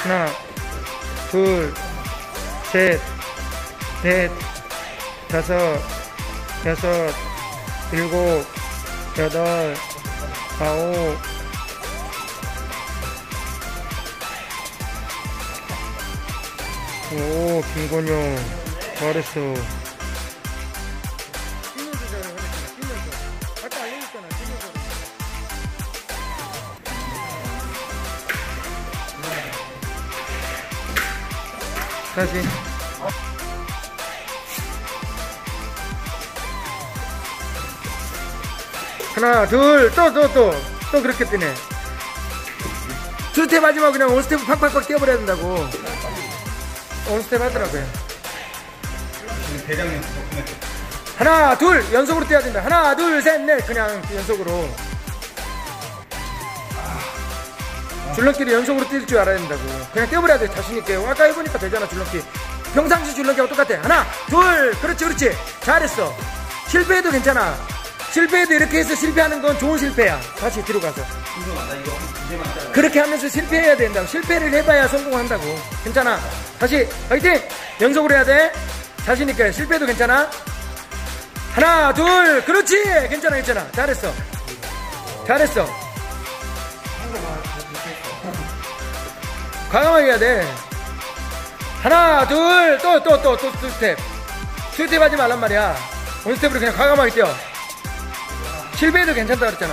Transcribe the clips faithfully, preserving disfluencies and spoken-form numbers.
하나, 둘, 셋, 넷, 다섯, 여섯, 일곱, 여덟, 아홉, 오, 김건영 잘했어. 뛰면서 잘해. 뛰면서 아까 알려줬잖아. 뛰면서. 다시. 하나, 둘, 또, 또, 또, 또 그렇게 뛰네. 두 스텝 하지마. 그냥 원 스텝 팍팍팍 뛰어버려야 된다고. 원 스텝 하더라고요. 대장님 하나, 둘, 연속으로 뛰어야 된다. 하나, 둘, 셋, 넷. 그냥 연속으로. 줄넘기를 연속으로 뛸 줄 알아야 된다고. 그냥 뛰어버려야 돼. 자신있게. 아까 해보니까 되잖아, 줄넘기. 평상시 줄넘기하고 똑같아. 하나, 둘, 그렇지, 그렇지. 잘했어. 실패해도 괜찮아. 실패해도 이렇게 해서 실패하는 건 좋은 실패야. 다시 뒤로 가서. 그렇게 하면서 실패해야 된다고. 실패를 해봐야 성공한다고. 괜찮아. 다시 파이팅! 연속으로 해야 돼. 자신있게. 실패해도 괜찮아. 하나, 둘, 그렇지. 괜찮아, 괜찮아. 잘했어. 잘했어. 과감하게 해야 돼. 하나, 둘, 또, 또, 또, 또, 또 스텝. 투 스텝 하지 말란 말이야. 원 스텝으로 그냥 과감하게 뛰어. 실패해도 괜찮다 그랬잖아.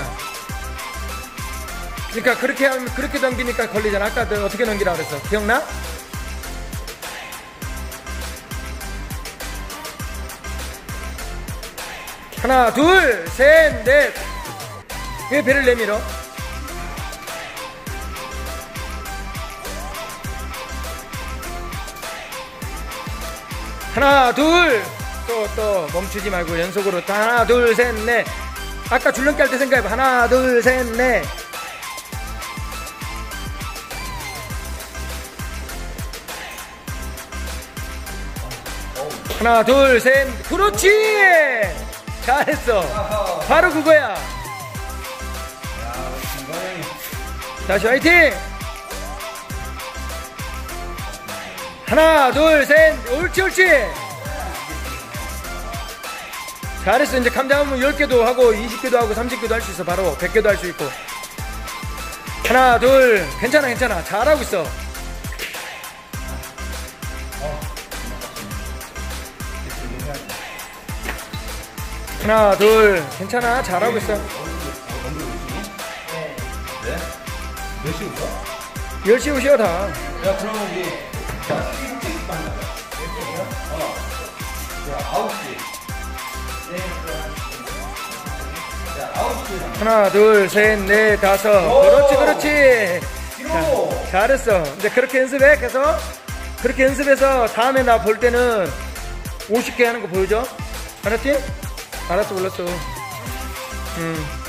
그러니까 그렇게 하면, 그렇게 넘기니까 걸리잖아. 아까 너 어떻게 넘기라 그랬어? 기억나? 하나, 둘, 셋, 넷. 왜 배를 내밀어? 하나, 둘. 또, 또, 멈추지 말고 연속으로. 하나, 둘, 셋, 넷. 아까 줄넘기 할 때 생각해봐. 하나, 둘, 셋, 넷. 하나, 둘, 셋. 그렇지! 잘했어. 바로 그거야. 다시 화이팅! 하나, 둘, 셋. 옳지, 옳지. 잘했어. 이제 감당하면 열 개도 하고 이십 개도 하고 삼십 개도 할 수 있어. 바로 백 개도 할 수 있고. 하나, 둘. 괜찮아, 괜찮아. 잘하고 있어. 하나, 둘. 괜찮아. 잘하고 있어. 몇 시 오죠? 열 시 오시오 다. 야, 그러면 우리 아홉 시. 하나, 둘, 셋, 넷, 다섯. 그렇지, 그렇지. 자, 잘했어. 이제 그렇게 연습해. 계속. 그렇게 연습해서 다음에 나 볼 때는 오십 개 하는 거 보여줘. 알았지? 알았어, 몰랐어. 음.